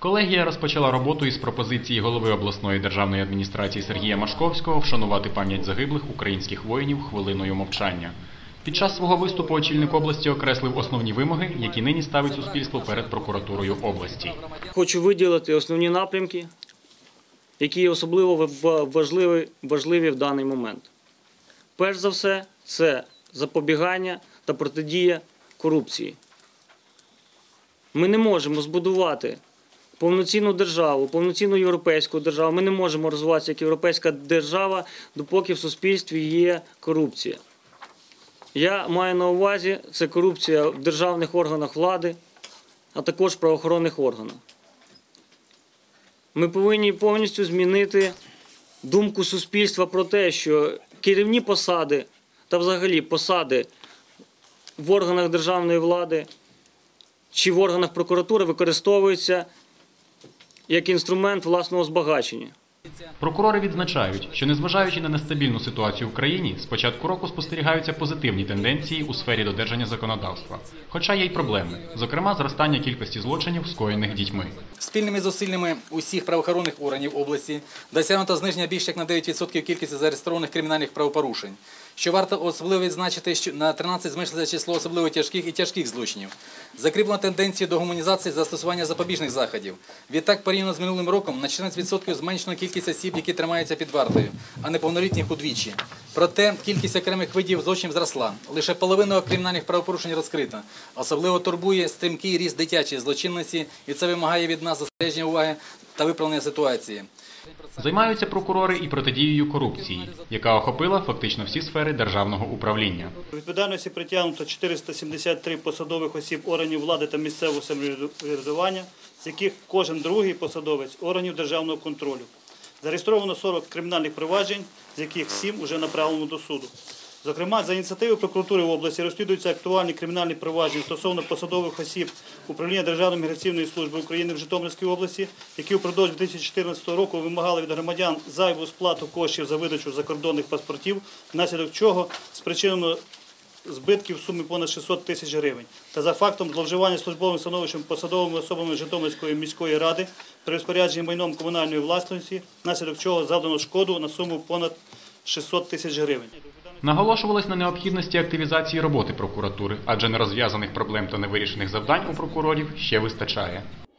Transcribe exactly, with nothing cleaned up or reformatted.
Колегія розпочала роботу із пропозиції голови обласної державної адміністрації Сергія Машковського вшанувати пам'ять загиблих українських воїнів хвилиною мовчання. Під час свого виступу очільник області окреслив основні вимоги, які нині ставить суспільство перед прокуратурою області. Хочу виділити основні напрямки, які особливо важливі, важливі в даний момент. Перш за все, це запобігання та протидія корупції. Ми не можемо збудувати повноцінну державу, повноцінну європейську державу. Ми не можемо розвиватися як європейська держава, допоки в суспільстві є корупція. Я маю на увазі, це корупція в державних органах влади, а також в правоохоронних органах. Ми повинні повністю змінити думку суспільства про те, що керівні посади та взагалі посади в органах державної влади чи в органах прокуратури використовуються як інструмент власного збагачення. Прокурори відзначають, що незважаючи на нестабільну ситуацію в країні, з початку року спостерігаються позитивні тенденції у сфері додержання законодавства. Хоча є й проблеми, зокрема зростання кількості злочинів, скоєних дітьми. Спільними зусиллями усіх правоохоронних органів області досягнуто зниження більш як на дев'ять відсотків кількості зареєстрованих кримінальних правопорушень. Що варто особливо відзначити, що на тринадцять зменшилося число особливо тяжких і тяжких злочинів. Закріплено тенденцію до гуманізації застосування запобіжних заходів. Відтак, порівняно з минулим роком, на чотирнадцять відсотків зменшено кількість осіб, які тримаються під вартою, а неповнолітніх удвічі. Проте кількість окремих видів злочинів зросла. Лише половина кримінальних правопорушень розкрита. Особливо турбує стрімкий ріст дитячої злочинності, і це вимагає від нас зосередження уваги та виправлення ситуації. Займаються прокурори і протидією корупції, яка охопила фактично всі сфери державного управління. До відповідальності притягнуто чотириста сімдесят три посадових осіб органів влади та місцевого самоврядування, з яких кожен другий посадовець органів державного контролю. Зареєстровано сорок кримінальних проваджень, з яких сім вже направлено до суду. Зокрема, за ініціативою прокуратури області розслідуються актуальні кримінальні провадження стосовно посадових осіб управління Державної міграційної служби України в Житомирській області, які впродовж дві тисячі чотирнадцятого року вимагали від громадян зайву сплату коштів за видачу закордонних паспортів, внаслідок чого спричинено збитків в сумі понад шістсот тисяч гривень. Та за фактом зловживання службовим становищем посадовими особами Житомирської міської ради при розпорядженні майном комунальної власності, внаслідок чого завдано шкоду на суму понад шістсот тисяч гривень. Наголошувалось на необхідності активізації роботи прокуратури, адже нерозв'язаних проблем та невирішених завдань у прокурорів ще вистачає.